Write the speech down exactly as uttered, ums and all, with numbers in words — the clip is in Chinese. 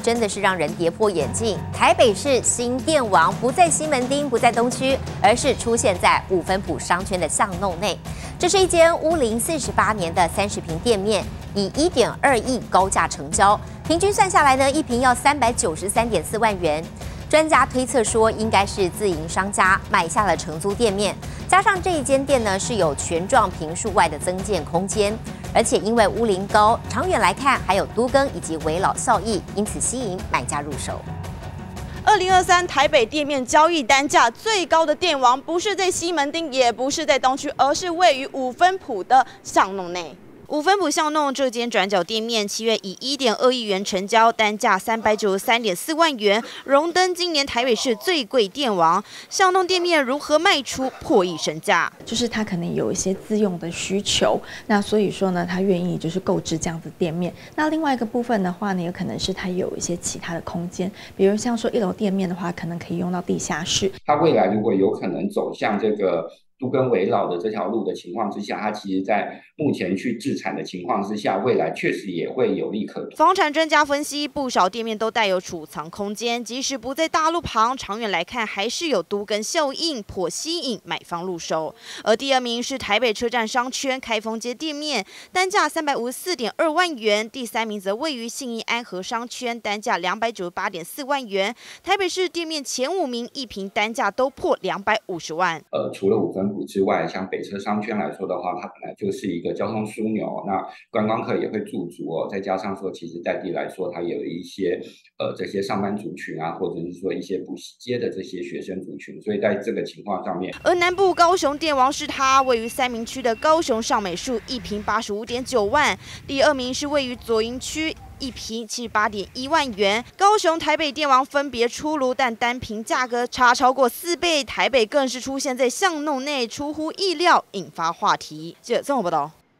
真的是让人跌破眼镜。台北市新店王不在西门町，不在东区，而是出现在五分埔商圈的巷弄内。这是一间屋龄四十八年的三十平店面，以一点二亿高价成交，平均算下来呢，一平要三百九十三点四万元。专家推测说，应该是自营商家买下了承租店面，加上这一间店呢是有全幢坪数外的增建空间。 而且因为屋龄高，长远来看还有都更以及危老效益，因此吸引买家入手。 二零二三台北店面交易单价最高的店王，不是在西门町，也不是在东区，而是位于五分埔的巷弄内。 五分埔巷弄这间转角店面，七月以一点二亿元成交，单价三百九十三点四万元，荣登今年台北市最贵店王。巷弄店面如何卖出破亿身价？ 就是他可能有一些自用的需求，那所以说呢，他愿意就是购置这样子店面。那另外一个部分的话呢，有可能是他有一些其他的空间，比如像说一楼店面的话，可能可以用到地下室。 他未来如果有可能走向这个 都更危老的这条路的情况之下，它其实在目前去置产的情况之下，未来确实也会有利可图。 房产专家分析，不少店面都带有储藏空间，即使不在大路旁，长远来看还是有都更效应，颇吸引买方入手。而第二名是台北车站商圈开封街店面，单价三百五十四点二万元；第三名则位于信义安和商圈，单价两百九十八点四万元。台北市店面前五名一坪单价都破两百五十万。 呃，除了五分埔之外，像北车商圈来说的话，它本来就是一个交通枢纽，那观光客也会驻足哦。再加上说，其实在地来说，它有一些呃这些上班族群啊，或者是说一些补习街的这些学生族群，所以在这个情况上面， 而南部高雄店王是它，位于三民区的高雄尚美树，一坪八十五点九万；第二名是位于左营区。 一坪七十八点一万元，高雄、台北店王分别出炉，但单坪价格差超过四倍。台北更是出现在巷弄内，出乎意料，引发话题。记者综合报道。